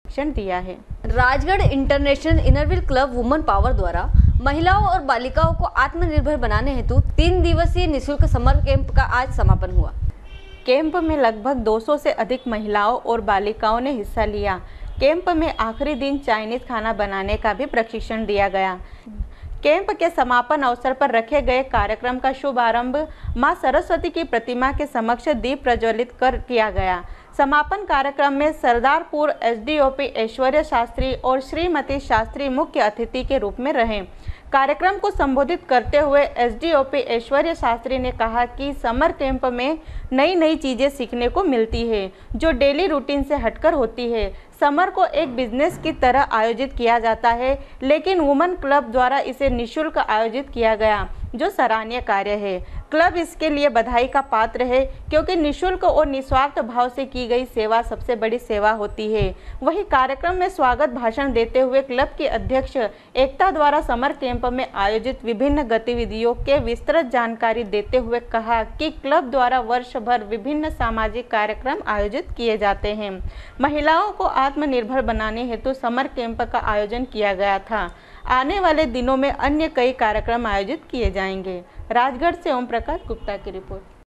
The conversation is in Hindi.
प्रशिक्षण दिया है। Rajgarh international inner wheel club woman power द्वारा महिलाओं और बालिकाओं को आत्मनिर्भर बनाने हेतु 3 दिवसीय निःशुल्क समर कैंप का आज समापन हुआ। कैंप में लगभग 200 से अधिक महिलाओं और बालिकाओं ने हिस्सा लिया। कैंप में आखिरी दिन चाइनीज खाना बनाने का भी प्रशिक्षण दिया गया। कैंप के समापन अवसर पर रखे गए कार्यक्रम का शुभारंभ मां सरस्वती की प्रतिमा के समक्ष दीप प्रज्वलित कर किया गया। समापन कार्यक्रम में सरदारपुर एसडीओपी ऐश्वर्या शास्त्री और श्रीमती शास्त्री मुख्य अतिथि के रूप में रहे। कार्यक्रम को संबोधित करते हुए एसडीओपी ऐश्वर्या शास्त्री ने कहा कि समर कैंप में नई नई चीज़ें सीखने को मिलती है जो डेली रूटीन से हटकर होती है। समर को एक बिजनेस की तरह आयोजित किया जाता है, लेकिन वुमेन क्लब द्वारा इसे निःशुल्क आयोजित किया गया जो सराहनीय कार्य है। क्लब इसके लिए बधाई का पात्र है क्योंकि निःशुल्क और निस्वार्थ भाव से की गई सेवा सबसे बड़ी सेवा होती है। वहीं कार्यक्रम में स्वागत भाषण देते हुए क्लब की अध्यक्ष एकता द्वारा समर कैंप में आयोजित विभिन्न गतिविधियों के विस्तृत जानकारी देते हुए कहा कि क्लब द्वारा वर्ष भर विभिन्न सामाजिक कार्यक्रम आयोजित किए जाते हैं। महिलाओं को आत्मनिर्भर बनाने हेतु समर कैंप का आयोजन किया गया था। आने वाले दिनों में अन्य कई कार्यक्रम आयोजित किए जाएंगे। राजगढ़ से ओम प्रकाश गुप्ता की रिपोर्ट।